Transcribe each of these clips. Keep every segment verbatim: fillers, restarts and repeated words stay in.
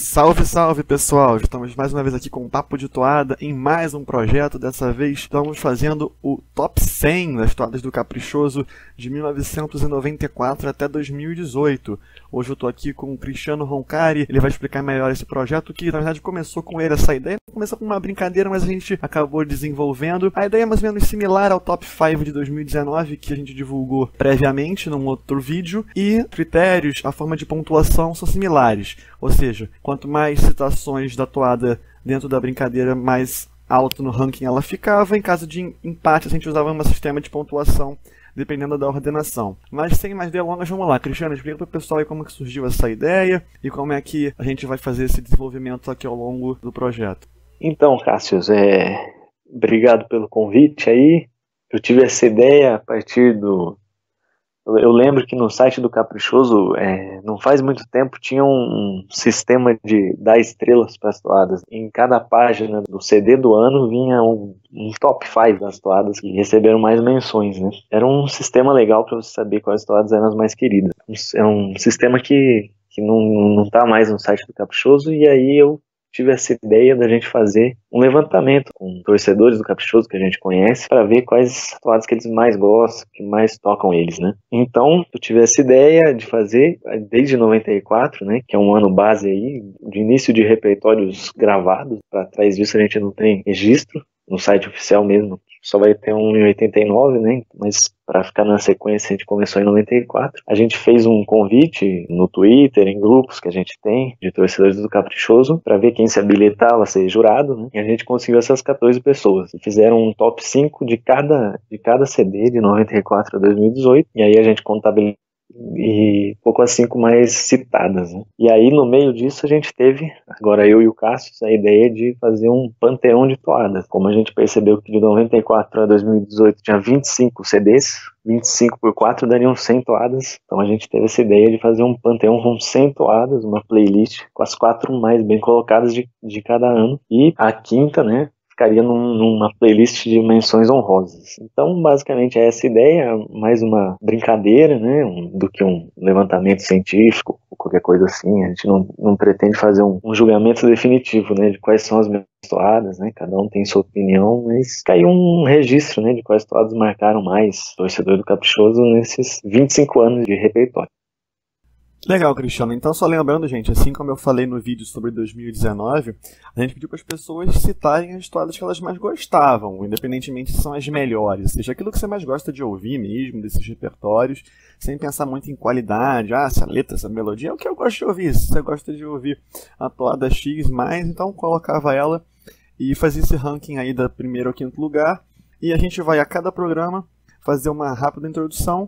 Salve, salve pessoal! Estamos mais uma vez aqui com um Papo de Toada em mais um projeto. Dessa vez estamos fazendo o top cem das toadas do Caprichoso de mil novecentos e noventa e quatro até dois mil e dezoito. Hoje eu estou aqui com o Cristiano Roncari, ele vai explicar melhor esse projeto que na verdade começou com ele, essa ideia. Começou com uma brincadeira, mas a gente acabou desenvolvendo. A ideia é mais ou menos similar ao top cinco de dois mil e dezenove que a gente divulgou previamente num outro vídeo. E critérios, a forma de pontuação são similares, ou seja, quanto mais citações da toada dentro da brincadeira, mais alto no ranking ela ficava. Em caso de empate, a gente usava um sistema de pontuação dependendo da ordenação. Mas sem mais delongas, vamos lá. Cristiano, explica para o pessoal aí como que surgiu essa ideia e como é que a gente vai fazer esse desenvolvimento aqui ao longo do projeto. Então, Cássio, é... obrigado pelo convite aí. Eu tive essa ideia a partir do... Eu lembro que no site do Caprichoso, é, não faz muito tempo, tinha um sistema de dar estrelas para as toadas. Em cada página do C D do ano vinha um, um top cinco das toadas que receberam mais menções, né? Era um sistema legal para você saber quais toadas eram as mais queridas. É um sistema que, que não, não tá mais no site do Caprichoso, e aí eu tive essa ideia da gente fazer um levantamento com torcedores do Caprichoso que a gente conhece para ver quais toadas que eles mais gostam, que mais tocam eles, né? Então, eu tive essa ideia de fazer desde noventa e quatro, né, que é um ano base aí, de início de repertórios gravados. Para trás disso a gente não tem registro no site oficial mesmo. Só vai ter um em oitenta e nove, né? Mas para ficar na sequência, a gente começou em noventa e quatro. A gente fez um convite no Twitter, em grupos que a gente tem, de torcedores do Caprichoso, para ver quem se habilitava a ser jurado, né? E a gente conseguiu essas quatorze pessoas. E fizeram um top cinco de cada, de cada C D, de noventa e quatro a dois mil e dezoito. E aí a gente contabilizou e pouco as cinco mais citadas, né? E aí no meio disso a gente teve, agora eu e o Cássio, a ideia de fazer um panteão de toadas. Como a gente percebeu que de noventa e quatro a dois mil e dezoito tinha vinte e cinco C Ds, vinte e cinco por quatro dariam cem toadas. Então a gente teve essa ideia de fazer um panteão com cem toadas, uma playlist com as quatro mais bem colocadas de, de cada ano. E a quinta, né, ficaria num, numa playlist de menções honrosas. Então, basicamente, é essa ideia, mais uma brincadeira, né, um, do que um levantamento científico, ou qualquer coisa assim. A gente não, não pretende fazer um, um julgamento definitivo, né, de quais são as melhores toadas, né, cada um tem sua opinião, mas caiu um registro, né, de quais toadas marcaram mais o torcedor do Caprichoso nesses vinte e cinco anos de repertório. Legal, Cristiano. Então, só lembrando, gente, assim como eu falei no vídeo sobre dois mil e dezenove, a gente pediu para as pessoas citarem as toadas que elas mais gostavam, independentemente se são as melhores, seja aquilo que você mais gosta de ouvir mesmo, desses repertórios, sem pensar muito em qualidade, ah, essa letra, essa melodia é o que eu gosto de ouvir. Se você gosta de ouvir a toada X mais, então colocava ela e fazia esse ranking aí da primeiro ao quinto lugar, e a gente vai a cada programa fazer uma rápida introdução,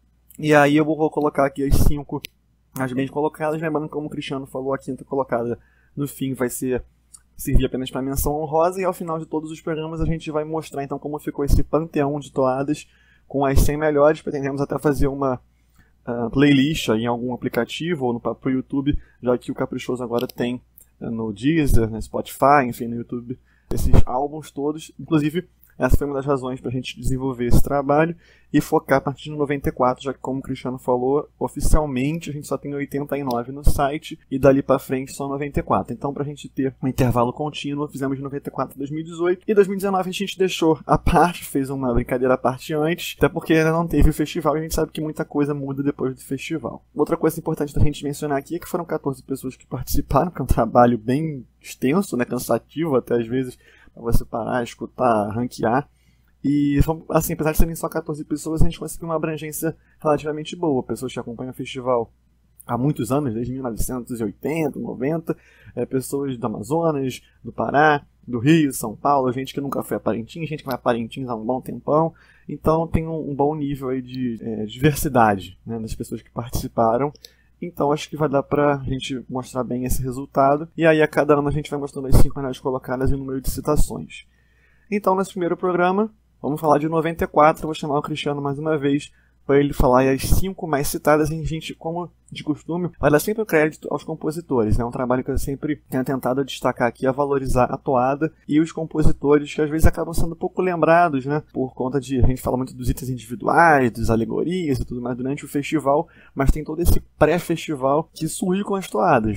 e aí eu vou colocar aqui as cinco as bem colocadas, lembrando como o Cristiano falou, a quinta colocada no fim vai ser servir apenas para menção honrosa, e ao final de todos os programas a gente vai mostrar então como ficou esse panteão de toadas com as cem melhores. Pretendemos até fazer uma uh, playlist em algum aplicativo ou no próprio YouTube, já que o Caprichoso agora tem uh, no Deezer, no Spotify, enfim, no YouTube, esses álbuns todos. Inclusive, essa foi uma das razões para a gente desenvolver esse trabalho e focar a partir de noventa e quatro, já que, como o Cristiano falou, oficialmente a gente só tem oitenta e nove no site e dali para frente só noventa e quatro. Então, para a gente ter um intervalo contínuo, fizemos de noventa e quatro a dois mil e dezoito, e dois mil e dezenove a gente deixou a parte, fez uma brincadeira à parte antes, até porque ainda não teve o festival e a gente sabe que muita coisa muda depois do festival. Outra coisa importante da gente mencionar aqui é que foram quatorze pessoas que participaram, que é um trabalho bem extenso, né, cansativo até às vezes, para você parar, escutar, ranquear. E, assim, apesar de serem só quatorze pessoas, a gente conseguiu uma abrangência relativamente boa. Pessoas que acompanham o festival há muitos anos, desde mil novecentos e oitenta, noventa, é, pessoas do Amazonas, do Pará, do Rio, São Paulo, gente que nunca foi a Parintins, gente que vai a Parintins há um bom tempão. Então tem um, um bom nível aí de é, diversidade, né, das pessoas que participaram. Então acho que vai dar pra gente mostrar bem esse resultado. E aí a cada ano a gente vai mostrando as cinco melhores colocadas e o número de citações. Então nesse primeiro programa, vamos falar de noventa e quatro. Eu vou chamar o Cristiano mais uma vez para ele falar as cinco mais citadas. E a gente, como de costume, vai dar sempre o crédito aos compositores. É um trabalho que eu sempre tenho tentado destacar aqui, a valorizar a toada e os compositores, que às vezes acabam sendo pouco lembrados, né? Por conta de, a gente fala muito dos itens individuais, das alegorias e tudo mais durante o festival, mas tem todo esse pré-festival que surge com as toadas, né?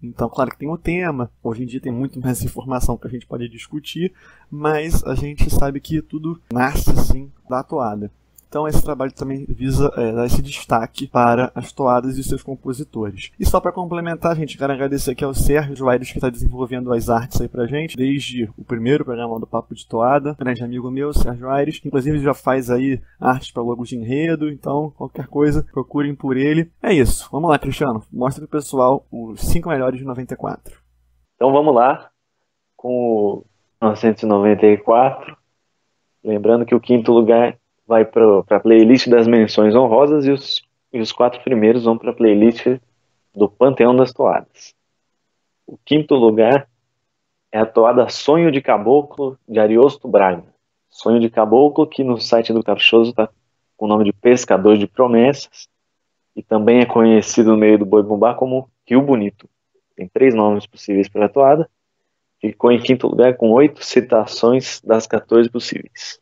Então, claro que tem o tema, hoje em dia tem muito mais informação que a gente pode discutir, mas a gente sabe que tudo nasce, sim, da toada. Então esse trabalho também visa é, dar esse destaque para as toadas e seus compositores. E só para complementar, gente, quero agradecer aqui ao Sérgio Aires, que está desenvolvendo as artes aí pra gente, desde o primeiro programa do Papo de Toada, grande amigo meu, Sérgio Aires, que inclusive já faz aí artes para logos de enredo, então qualquer coisa, procurem por ele. É isso, vamos lá, Cristiano, mostra pro pessoal os cinco melhores de noventa e quatro. Então vamos lá, com o mil novecentos e noventa e quatro, lembrando que o quinto lugar vai para a playlist das menções honrosas e os, e os quatro primeiros vão para a playlist do Panteão das Toadas. O quinto lugar é a toada Sonho de Caboclo, de Ariosto Braga. Sonho de Caboclo, que no site do Caprichoso está com o nome de Pescador de Promessas e também é conhecido no meio do Boi Bumbá como Rio Bonito. Tem três nomes possíveis para a toada. Ficou em quinto lugar com oito citações das quatorze possíveis.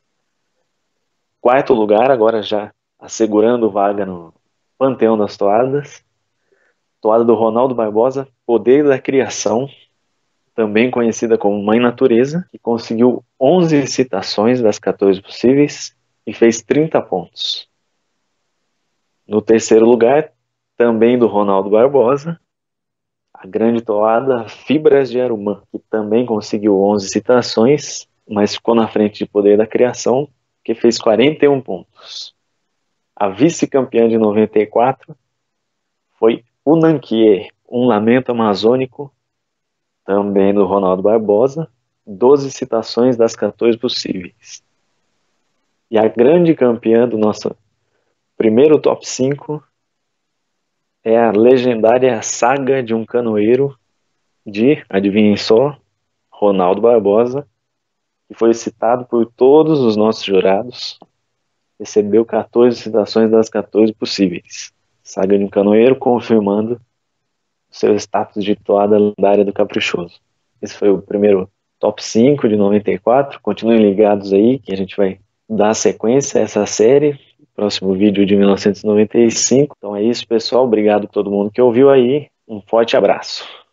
Quarto lugar, agora já assegurando vaga no Panteão das Toadas, toada do Ronaldo Barbosa, Poder da Criação, também conhecida como Mãe Natureza, que conseguiu onze citações das quatorze possíveis e fez trinta pontos. No terceiro lugar, também do Ronaldo Barbosa, a grande toada Fibras de Arumã, que também conseguiu onze citações, mas ficou na frente de Poder da Criação, que fez quarenta e um pontos. A vice-campeã de noventa e quatro foi Unanquier, Um Lamento Amazônico, também do Ronaldo Barbosa, doze citações das quatorze possíveis. E a grande campeã do nosso primeiro top cinco é a legendária Saga de um Canoeiro, de, adivinhem só, Ronaldo Barbosa, que foi citado por todos os nossos jurados, recebeu quatorze citações das quatorze possíveis. Saga de um Canoeiro confirmando seu status de toada lendária do Caprichoso. Esse foi o primeiro top cinco de noventa e quatro. Continuem ligados aí, que a gente vai dar sequência a essa série. Próximo vídeo de mil novecentos e noventa e cinco. Então é isso, pessoal. Obrigado a todo mundo que ouviu aí. Um forte abraço.